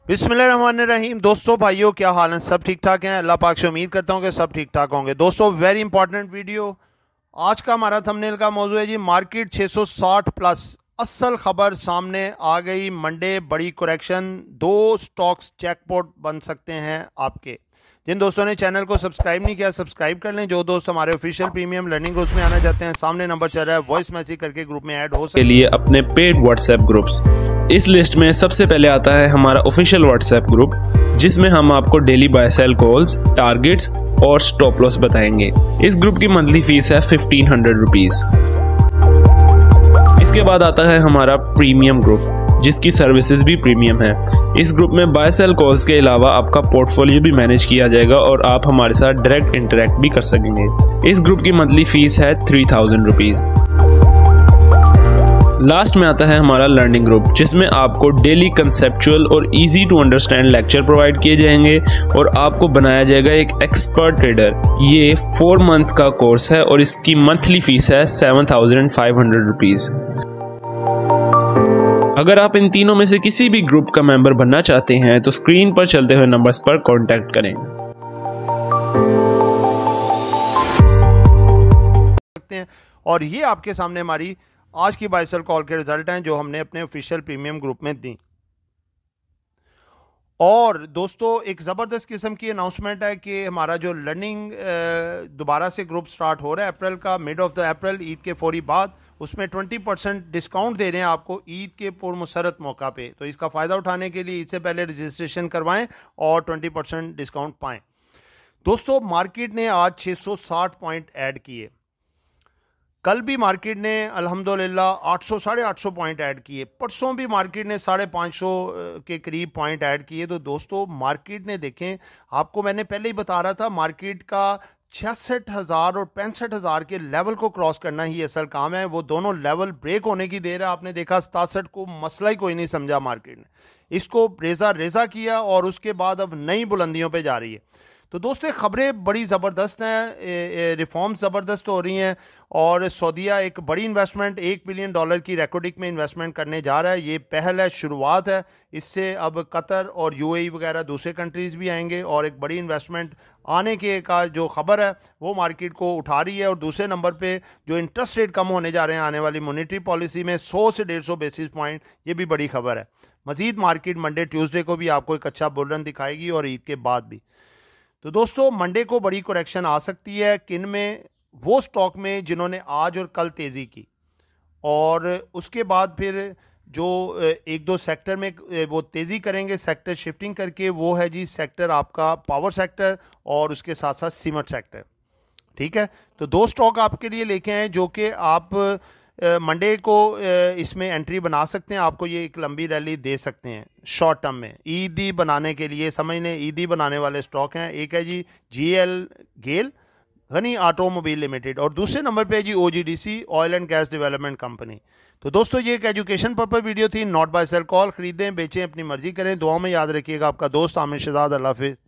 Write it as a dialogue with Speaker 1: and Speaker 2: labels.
Speaker 1: बिस्मिल्लाहिर्रहमानिर्रहीम। दोस्तों भाइयों, क्या हाल है? सब ठीक ठाक हैं? अल्लाह पाक से उम्मीद करता हूं कि सब ठीक ठाक होंगे। दोस्तों, वेरी इंपॉर्टेंट वीडियो। आज का हमारा थंबनेल का मौजू है जी मार्केट 660 प्लस। असल खबर सामने आ गई। मंडे बड़ी करेक्शन, 2 स्टॉक्स जैकपॉट बन सकते हैं आपके। जिन दोस्तों ने चैनल को सब्सक्राइब नहीं किया, सब्सक्राइब कर लें। जो दोस्त हमारे ऑफिशियल प्रीमियम लर्निंग ग्रुप्स में आना चाहते हैं, सामने नंबर चल रहा है, वॉइस मैसेज करके ग्रुप में ऐड हो सकते
Speaker 2: के लिए अपने पेड व्हाट्सएप ग्रुप्स। इस लिस्ट में सबसे पहले आता है हमारा ऑफिशियल व्हाट्सएप ग्रुप, जिसमें हम आपको daily buy sell calls, targets और स्टॉप लॉस बताएंगे। इस ग्रुप की मंथली फीस है 1500 रुपीज। इसके बाद आता है हमारा प्रीमियम ग्रुप, जिसकी सर्विसेज भी प्रीमियम है। इस ग्रुप में बाय सेल कॉल्स के अलावा आपका पोर्टफोलियो भी मैनेज किया जाएगा और आप हमारे साथ डायरेक्ट इंटरेक्ट भी कर सकेंगे। इस ग्रुप की मंथली फीस है 3000 रुपीज। लास्ट में आता है हमारा लर्निंग ग्रुप, जिसमें आपको डेली कंसेप्चुअल और easy to understand lecture provide किए जाएंगे और आपको बनाया जाएगा एक एक्सपर्ट ट्रेडर। ये 4 मंथ का कोर्स है और इसकी मंथली फीस है 7500 रुपीज। अगर आप इन तीनों में से किसी भी ग्रुप का मेंबर बनना चाहते हैं तो स्क्रीन पर चलते हुए नंबर्स पर कांटेक्ट करें।
Speaker 1: और ये आपके सामने हमारी आज की बाय सेल कॉल के रिजल्ट हैं जो हमने अपने ऑफिशियल प्रीमियम ग्रुप में दी। और दोस्तों, एक ज़बरदस्त किस्म की अनाउंसमेंट है कि हमारा जो लर्निंग दोबारा से ग्रुप स्टार्ट हो रहा है अप्रैल का, mid of the April, Eid के फौरी बाद। उसमें 20% डिस्काउंट दे रहे हैं आपको ईद के पुरमसरत मौका पे। तो इसका फ़ायदा उठाने के लिए ईद से पहले रजिस्ट्रेशन करवाएं और 20% डिस्काउंट पाएं। दोस्तों, मार्केट ने आज 660 पॉइंट ऐड किए। कल भी मार्केट ने अल्हम्दुलिल्लाह 800 850 पॉइंट ऐड किए। परसों भी मार्केट ने 550 के करीब पॉइंट ऐड किए। तो दोस्तों, मार्केट ने देखें, आपको मैंने पहले ही बता रहा था, मार्केट का 66,000 और 65,000 के लेवल को क्रॉस करना ही असल काम है। वो दोनों लेवल ब्रेक होने की देर है। आपने देखा 67 को मसला ही कोई नहीं समझा मार्केट ने, इसको रेजा किया और उसके बाद अब नई बुलंदियों पे जा रही है। तो दोस्तों, खबरें बड़ी ज़बरदस्त हैं, रिफॉर्म्स ज़बरदस्त हो रही हैं और सऊदीया एक बड़ी इन्वेस्टमेंट $1 बिलियन की रेकोडिक में इन्वेस्टमेंट करने जा रहा है। ये पहल है, शुरुआत है। इससे अब कतर और यूएई वगैरह दूसरे कंट्रीज़ भी आएंगे और एक बड़ी इन्वेस्टमेंट आने के का जो खबर है वो मार्केट को उठा रही है। और दूसरे नंबर पे जो इंटरेस्ट रेट कम होने जा रहे हैं आने वाली मॉनेटरी पॉलिसी में 100 से 150 बेसिस पॉइंट, ये भी बड़ी खबर है। मज़ीद मार्केट मंडे ट्यूसडे को भी आपको एक अच्छा बुल रन दिखाएगी और ईद के बाद भी। तो दोस्तों, मंडे को बड़ी करेक्शन आ सकती है। किन में? वो स्टॉक में जिन्होंने आज और कल तेज़ी की, और उसके बाद फिर जो 1-2 सेक्टर में वो तेज़ी करेंगे सेक्टर शिफ्टिंग करके, वो है जी सेक्टर आपका पावर सेक्टर और उसके साथ साथ सीमेंट सेक्टर। ठीक है, तो 2 स्टॉक आपके लिए लेके आए जो कि आप मंडे को इसमें एंट्री बना सकते हैं। आपको ये एक लंबी रैली दे सकते हैं शॉर्ट टर्म में ईदी बनाने के लिए। समझ लें, ईदी बनाने वाले स्टॉक हैं। एक है जी गेल गनी ऑटोमोबाइल लिमिटेड और दूसरे नंबर पे है जी OGDC oil and gas development company. तो दोस्तों, ये एक एजुकेशन पर्पस वीडियो थी, नॉट बाय सेल कॉल। खरीदें बेचें अपनी मर्जी करें। दुआ में याद रखिएगा। आपका दोस्त आमिर शहजाद। अल्लाह हाफिज़।